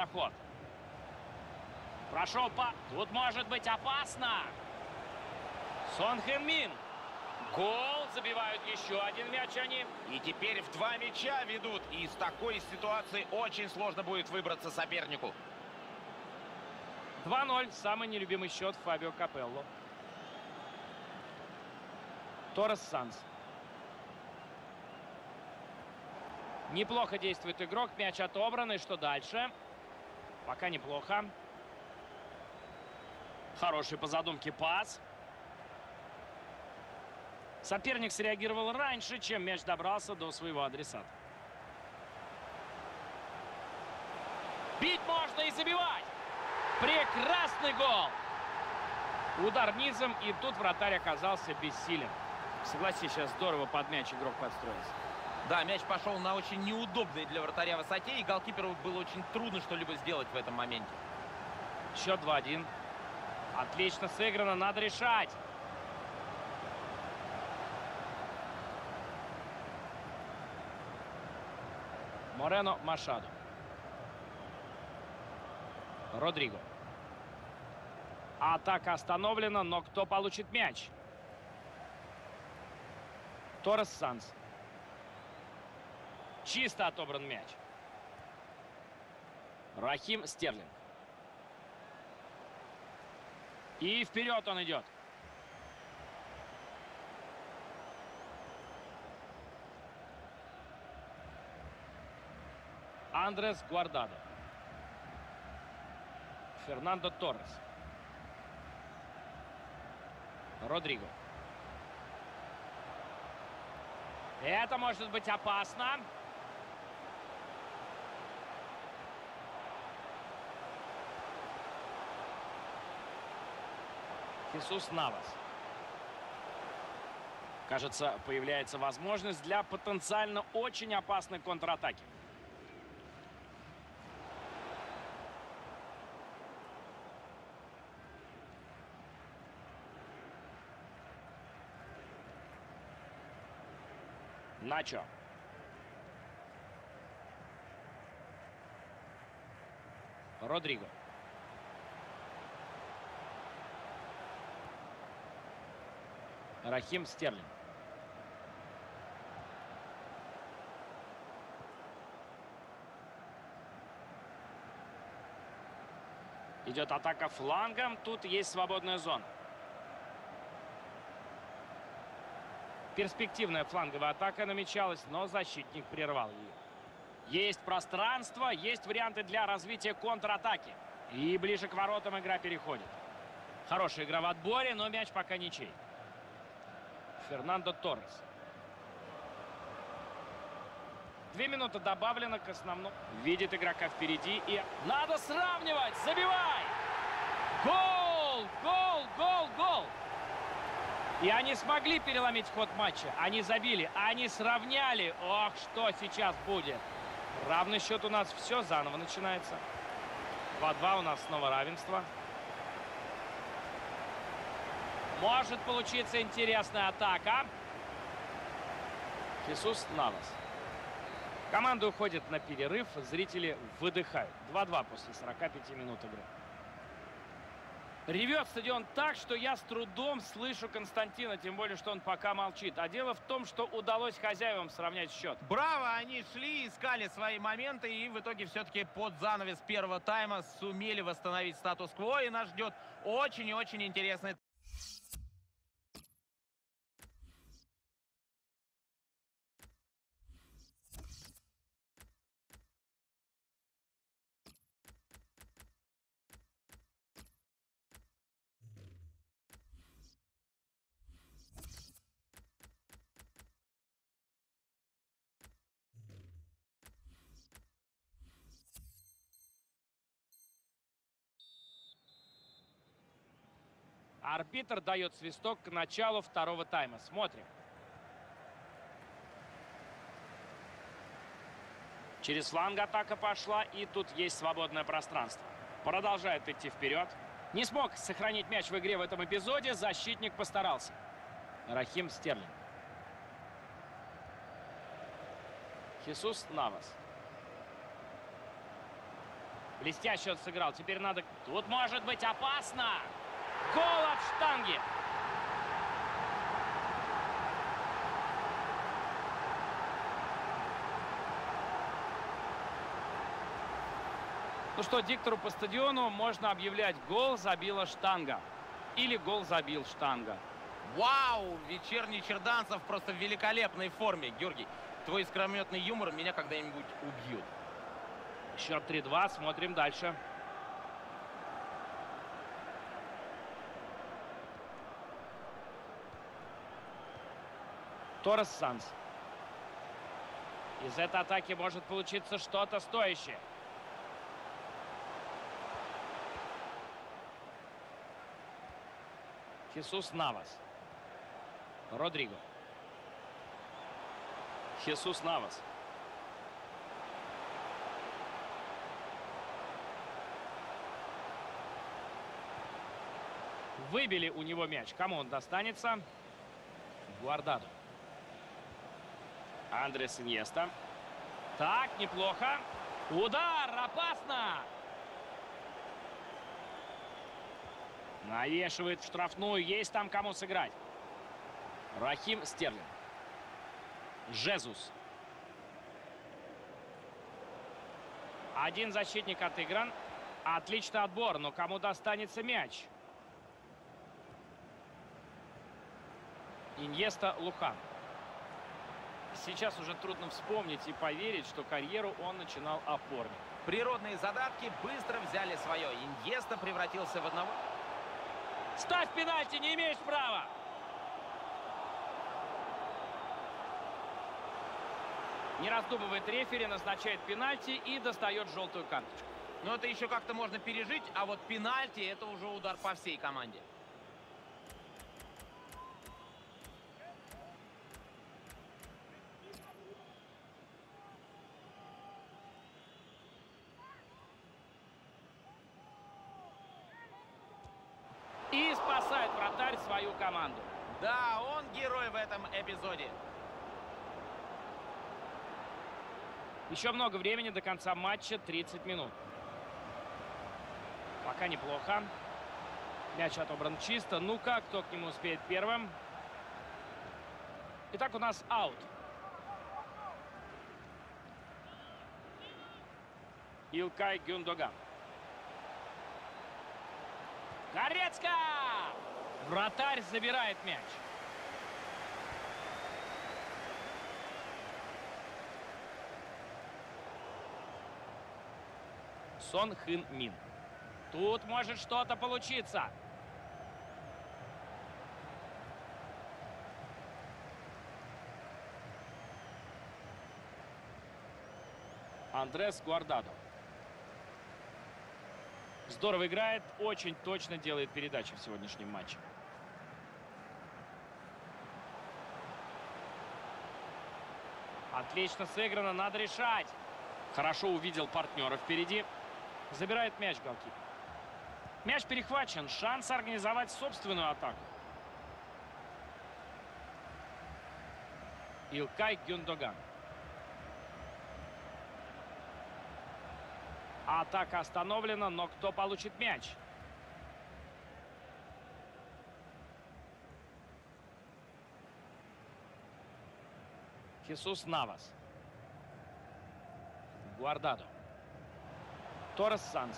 ход. Прошел по... Тут может быть опасно. Сон Хэн Мин. Гол. Забивают еще один мяч они. И теперь в 2 мяча ведут. И из такой ситуации очень сложно будет выбраться сопернику. 2-0. Самый нелюбимый счет Фабио Капелло. Торрес Санс. Неплохо действует игрок. Мяч отобран. И что дальше? Пока неплохо. Хороший по задумке пас. Соперник среагировал раньше, чем мяч добрался до своего адресата. Бить можно и забивать. Прекрасный гол. Удар низом, и тут вратарь оказался бессилен. Согласись, сейчас здорово под мяч игрок подстроился. Да, мяч пошел на очень неудобной для вратаря высоте, и голкиперу было очень трудно что-либо сделать в этом моменте. Счет 2-1. Отлично сыграно, надо решать. Морено Машадо. Родриго. Атака остановлена, но кто получит мяч? Торрес Санс. Чисто отобран мяч. Рахим Стерлинг. И вперед он идет. Андрес Гуардадо. Фернандо Торрес. Родриго. Это может быть опасно. Хесус Навас. Кажется, появляется возможность для потенциально очень опасной контратаки. Начо. Родриго. Рахим Стерлинг. Идет атака флангом. Тут есть свободная зона. Перспективная фланговая атака намечалась, но защитник прервал ее. Есть пространство, есть варианты для развития контратаки. И ближе к воротам игра переходит. Хорошая игра в отборе, но мяч пока ничей. Фернандо Торрес. 2 минуты добавлено к основному. Видит игрока впереди и... Надо сравнивать! Забивай! Гол! Гол! Гол! Гол! И они смогли переломить ход матча. Они забили, они сравняли. Ох, что сейчас будет. Равный счет у нас, все заново начинается. 2-2 у нас снова равенство. Может получиться интересная атака. Хесус Навас. Команда уходит на перерыв, зрители выдыхают. 2-2 после 45 минут игры. Ревет стадион так, что я с трудом слышу Константина, тем более, что он пока молчит. А дело в том, что удалось хозяевам сравнять счет. Браво, они шли, искали свои моменты, и в итоге все-таки под занавес первого тайма сумели восстановить статус-кво, и нас ждет очень и очень интересный... Арбитр дает свисток к началу второго тайма. Смотрим. Через фланг атака пошла, и тут есть свободное пространство. Продолжает идти вперед. Не смог сохранить мяч в игре в этом эпизоде. Защитник постарался. Рахим Стерлинг. Хесус Навас. Блестяще он сыграл. Теперь надо... Тут может быть опасно. Гол от штанги. Ну что, диктору по стадиону можно объявлять: гол забила штанга. Или гол забил штанга. Вау! Вечерний Черданцев просто в великолепной форме. Георгий, твой искрометный юмор меня когда-нибудь убьет. Счет 3-2. Смотрим дальше. Торрес Санс. Из этой атаки может получиться что-то стоящее. Хесус Навас. Родриго. Хесус Навас. Выбили у него мяч. Кому он достанется? Гуардаду. Андрес Иньеста. Так, неплохо. Удар, опасно. Навешивает в штрафную. Есть там кому сыграть. Рахим Стерлинг. Жезус. Один защитник отыгран. Отличный отбор, но кому достанется мяч? Иньеста, Лухан. Сейчас уже трудно вспомнить и поверить, что карьеру он начинал опорник. Природные задатки быстро взяли свое. Иньеста превратился в одного. Ставь пенальти, не имеешь права. Не раздумывает рефери, назначает пенальти и достает желтую карточку. Но это еще как-то можно пережить, а вот пенальти — это уже удар по всей команде. И спасает вратарь свою команду. Да, он герой в этом эпизоде. Еще много времени до конца матча, 30 минут. Пока неплохо. Мяч отобран чисто. Ну-ка, кто к нему успеет первым? Итак, у нас аут. Илкай Гюндоган. Горецка! Вратарь забирает мяч. Сон Хын Мин. Тут может что-то получиться. Андрес Гуардадо. Здорово играет, очень точно делает передачи в сегодняшнем матче. Отлично сыграно, надо решать. Хорошо увидел партнера впереди. Забирает мяч голкипер. Мяч перехвачен, шанс организовать собственную атаку. Илкай Гюндоган. Атака остановлена, но кто получит мяч? Хесус Навас. Гуардадо. Торрес Санс.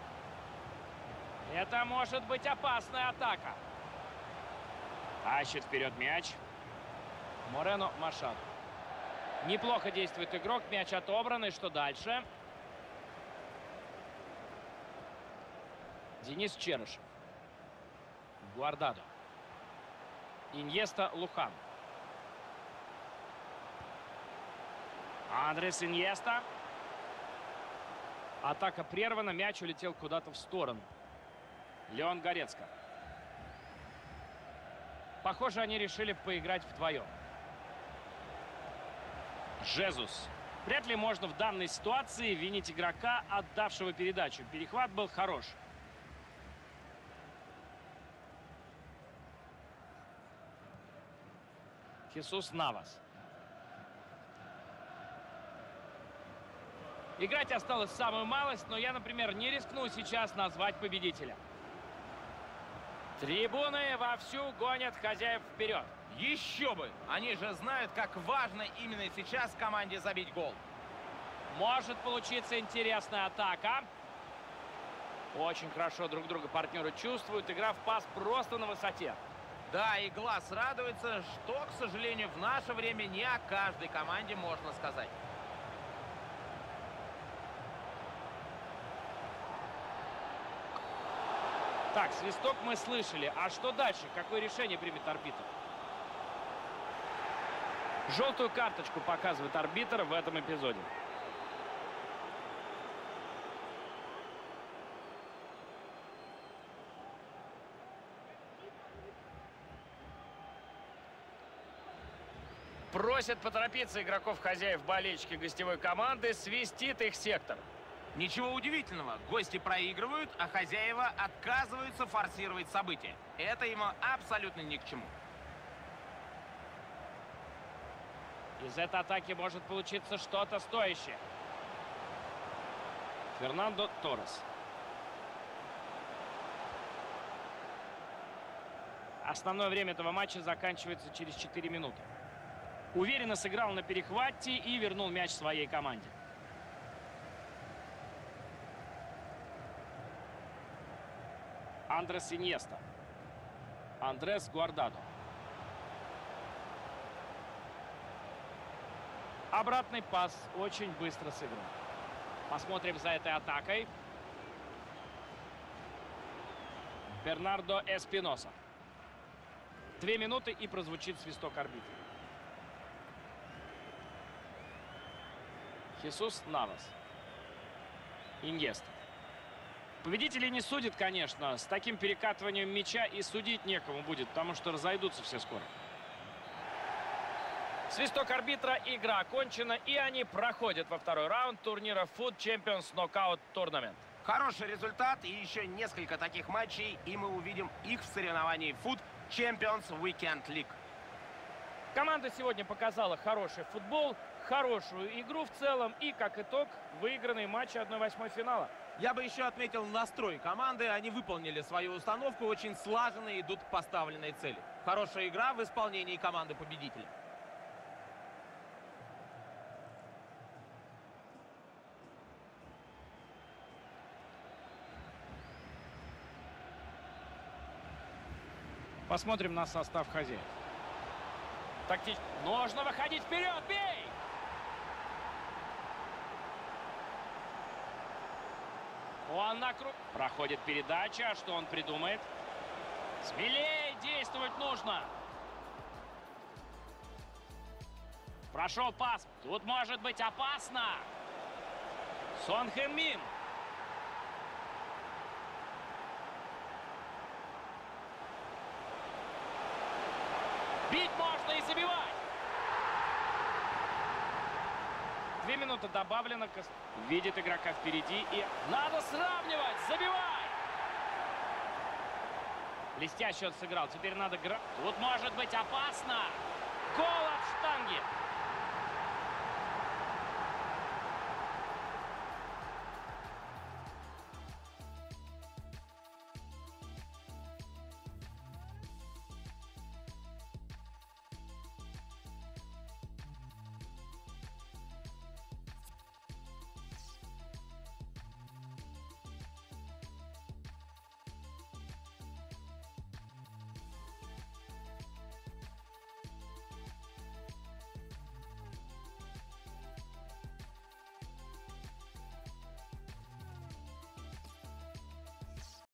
Это может быть опасная атака. Тащит вперед мяч. Морено Машадо. Неплохо действует игрок. Мяч отобран. И что дальше? Денис Черышев. Гуардадо. Иньеста, Лухан. Андрес Иньеста. Атака прервана. Мяч улетел куда-то в сторону. Леон Горецка. Похоже, они решили поиграть вдвоем. Жезус. Вряд ли можно в данной ситуации винить игрока, отдавшего передачу. Перехват был хорош. Хесус Навас. Играть осталось самую малость, но я, например, не рискну сейчас назвать победителя. Трибуны вовсю гонят хозяев вперед. Еще бы! Они же знают, как важно именно сейчас команде забить гол. Может получиться интересная атака. Очень хорошо друг друга партнеры чувствуют. Игра в пас просто на высоте. Да, и глаз радуется, что, к сожалению, в наше время не о каждой команде можно сказать. Так, свисток мы слышали. А что дальше? Какое решение примет арбитр? Желтую карточку показывает арбитр в этом эпизоде. Просят поторопиться игроков хозяев болельщики гостевой команды, свистит их сектор. Ничего удивительного, гости проигрывают, а хозяева отказываются форсировать события. Это ему абсолютно ни к чему. Из этой атаки может получиться что-то стоящее. Фернандо Торрес. Основное время этого матча заканчивается через 4 минуты. Уверенно сыграл на перехвате и вернул мяч своей команде. Андрес Иньеста. Андрес Гуардадо. Обратный пас очень быстро сыгран. Посмотрим за этой атакой. Бернардо Эспиноса. 2 минуты и прозвучит свисток арбитра. Хесус Навас. Иньеста. Победителей не судят, конечно. С таким перекатыванием мяча и судить некому будет, потому что разойдутся все скоро. Свисток арбитра, игра окончена, и они проходят во второй раунд турнира Food Champions Knockout Tournament. Хороший результат и еще несколько таких матчей, и мы увидим их в соревновании Food Champions Weekend League. Команда сегодня показала хороший футбол, хорошую игру в целом и, как итог, выигранный матч 1/8 финала. Я бы еще отметил настрой команды. Они выполнили свою установку, очень слаженно идут к поставленной цели. Хорошая игра в исполнении команды победителя. Посмотрим на состав хозяев. Тактично. Нужно выходить вперед, бей! Он на круг. Проходит передача. Что он придумает? Смелее действовать нужно. Прошел пас. Тут может быть опасно. Сон Хэн Мин. Бить можно и забивать. 2 минуты добавлено. Видит игрока впереди и надо сравнивать. Забивай! Блестяще он сыграл. Теперь надо... Тут может быть опасно. Гол от штанги.